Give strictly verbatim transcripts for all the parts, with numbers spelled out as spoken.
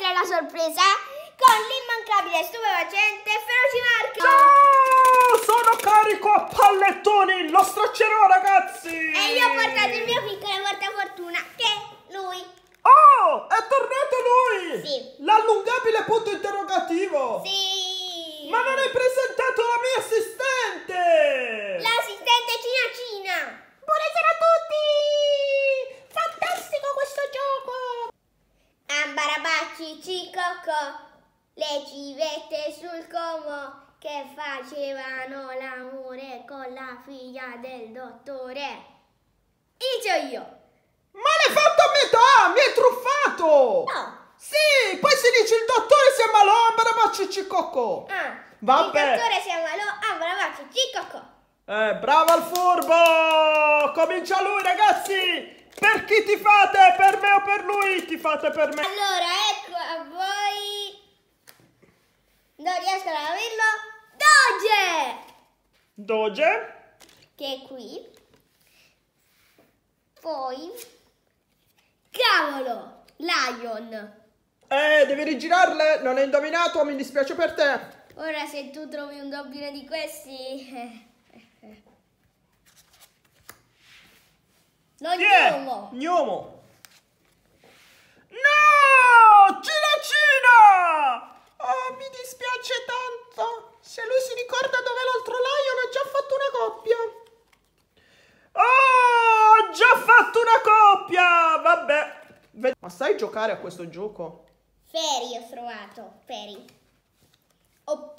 inoltre la sorpresa con l'immancabile, stupefacente Feroci Marco. Ciao! Sono carico a pallettoni, lo straccerò, ragazzi! E io ho portato il mio piccolo portafortuna, che è lui. Oh, è tornato lui! Sì. L'allungabile punto interrogativo! Sì! Ma non hai presentato la mia assistente! L'assistente Cina Cina! Buonasera a tutti! Fantastico questo gioco! Ambarabacci Cicocco, le civette sul Como che facevano l'amore con la figlia del dottore. Inizio io! Ma l'hai fatto a metà! Mi hai truffato! No! Sì, poi si dice il dottore si ammalò, Ambarabacci Cicocco! Ah, Vabbè. il dottore si ammalò, Ambarabacci Cicocco! Eh, bravo al furbo! Comincia lui, ragazzi! Per chi ti fate? Per me o per lui? Ti fate per me? Allora, ecco a voi. Non riesco a capirlo. Doge! Doge? Che è qui. Poi. Cavolo! Lion. Eh, devi rigirarle? Non hai indovinato? Mi dispiace per te. Ora se tu trovi un doppio di questi. eh, eh, eh. Lo gnomo. Gnomo. No! Cina Cina! Oh, mi dispiace tanto. Se lui si ricorda dove l'altro lion ha già fatto una coppia. Oh, ha già fatto una coppia! Vabbè. Ved- Ma sai giocare a questo gioco? Feri ho trovato. Feri. Op.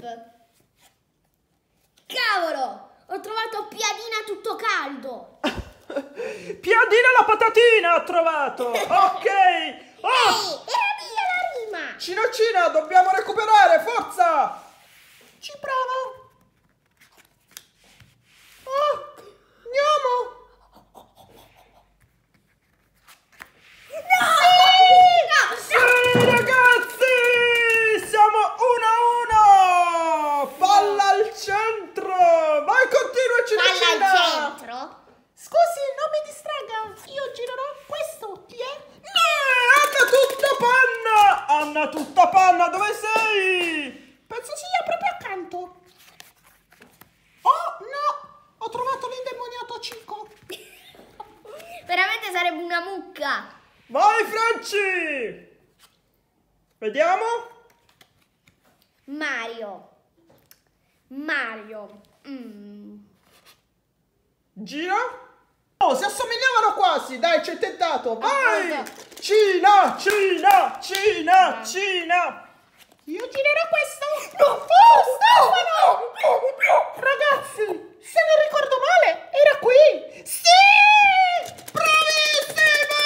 Cavolo! Ho trovato Piadina tutto caldo. Piadina la patatina ha trovato. Ok. Oh, Ehi, era mia la rima! Cina Cina, dobbiamo recuperare, forza! Ci provo! Oh, gnomo! No! Sì, ragazzi! Siamo uno a uno! Palla al centro! Vai, continua, Cina Palla Cina! al centro. Scusi, non mi distragga! Io girerò questo! Chi è? Eh, Anna tutta panna! Anna tutta panna, dove sei? Penso sia proprio accanto! Oh, no! Ho trovato l'indemoniato Cico! Veramente sarebbe una mucca. Vai, Franci! Vediamo? Mario. Mario. Mm. Gira? Oh, si assomigliavano quasi, dai, ci hai tentato, vai! Aspetta. Cina, Cina, Cina, Cina! Io girerò questo! No! Oh, Stefano! Ragazzi, se non ricordo male, era qui! Sì! Bravissimo!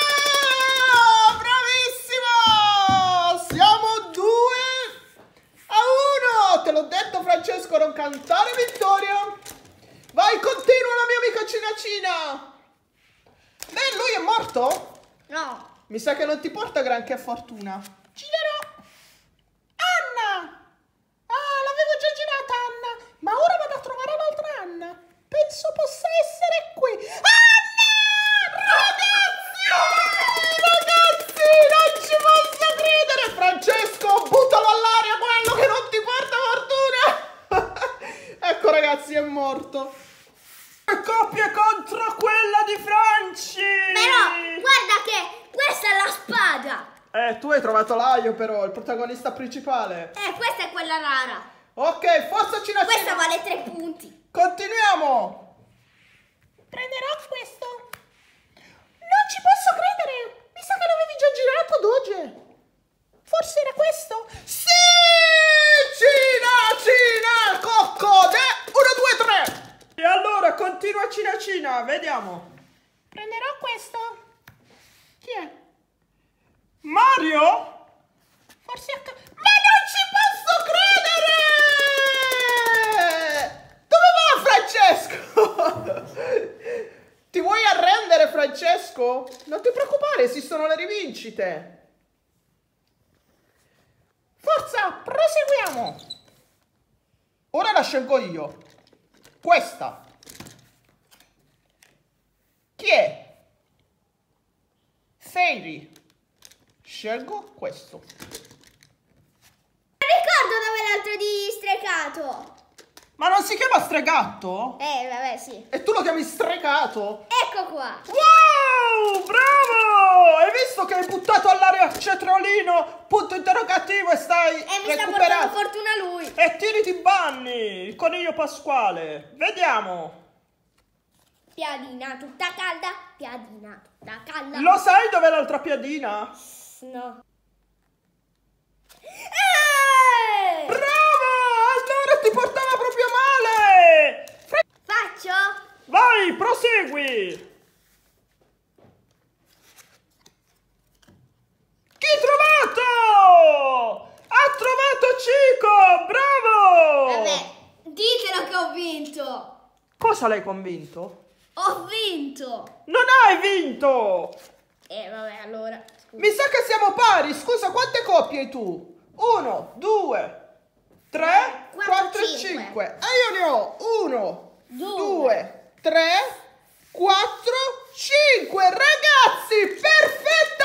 Bravissimo! Siamo due a uno! Te l'ho detto, Francesco, non cantare vittoria! Vai, continua la mia amica Cina Cina! Beh, lui è morto? No. Mi sa che non ti porta granché fortuna. Girerò! Anna! Ah, l'avevo già girata Anna! Ma ora vado a trovare l'altra Anna! Penso possa essere qui! Anna! Ragazzi! Ragazzi, non ci posso credere! Francesco, buttalo all'aria quello che non ti porta fortuna! Ecco, ragazzi, è morto. Coppia contro quella di Franci! Però guarda che questa è la spada. Eh, tu hai trovato Laio però, il protagonista principale. Eh, questa è quella rara. Ok, forza Cina Questa Cina. vale tre punti. Continuiamo. Prenderò questo! Non ci posso credere! Mi sa che l'avevi già girato, Doge! Forse era questo? Sì! Cina, Cina, cocco, de... uno, due, tre. E allora, continua Cina Cina, vediamo. Prenderò questo! Chi è? Mario? Forse a... Ma non ci posso credere! Dove va Francesco? Ti vuoi arrendere, Francesco? Non ti preoccupare, esistono le rivincite. Forza, proseguiamo! Ora la scelgo io. Questa. Chi è? Fairy. Scelgo questo. quell'altro di Stregato. Ma non si chiama Stregatto? Eh, vabbè, sì. E tu lo chiami Stregato? Ecco qua. Wow, bravo! Hai visto che hai buttato all'aria il cetriolino, punto interrogativo, e stai E mi sta recuperando? portando fortuna lui. E tiriti i banni, il coniglio pasquale. Vediamo. Piadina tutta calda, piadina tutta calda. Lo sai dov'è l'altra piadina? No. Eh! Bravo! Allora ti portava proprio male! Faccio? Vai, prosegui! Chi ha trovato? Ha trovato Cico! Bravo! Vabbè, ditelo che ho vinto. Cosa l'hai convinto? Ho vinto. Non hai vinto! Eh, vabbè, allora. Scusa. Mi sa che siamo pari. Scusa, quante coppie hai tu? Uno, due, tre, Quattro, quattro e cinque. cinque. E io ne ho uno, Due. due, tre, quattro, cinque. Ragazzi, perfetta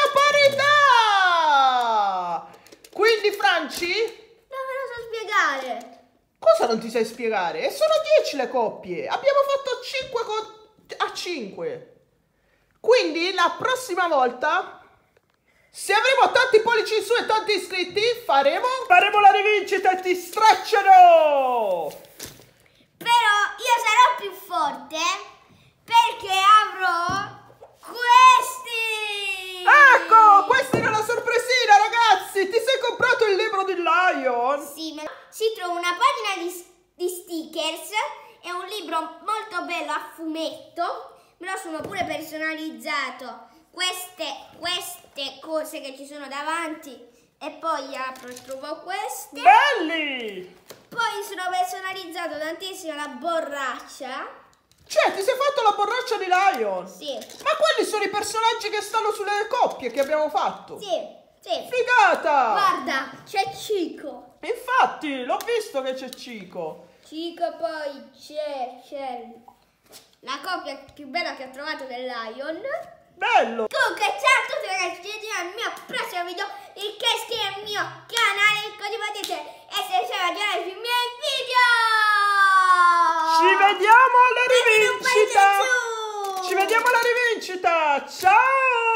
parità! Quindi, Franci, Non me lo so spiegare. cosa non ti sai spiegare? E sono dieci le coppie. Abbiamo fatto cinque a cinque. Quindi, la prossima volta, se avremo tanti pollici in su e tanti iscritti, faremo... Faremo la rivincita e ti stracciano! Però io sarò più forte perché avrò questi. Ecco, questa era la sorpresina, ragazzi! Ti sei comprato il libro di Lion? Sì, ma si trova una pagina di, di stickers. È un libro molto bello a fumetto. Me lo sono pure personalizzato. Queste, queste cose che ci sono davanti. E poi apro e trovo queste. Belli! Poi sono personalizzato tantissimo la borraccia. Cioè, ti sei fatto la borraccia di Lion? Sì, Ma quelli sono i personaggi che stanno sulle coppie che abbiamo fatto. sì, sì. Figata! Guarda, c'è Cico. Infatti, l'ho visto che c'è Cico. Cico, poi c'è, c'è la coppia più bella che ho trovato del Lion. Bello! Comunque, ciao a tutti ragazzi, ci vediamo al mio prossimo video, il che iscrive al mio canale, così potete essere sempre aggiornati sui miei video. Ci vediamo alla Mettete un pollice rivincita! in su. Ci vediamo alla rivincita! Ciao!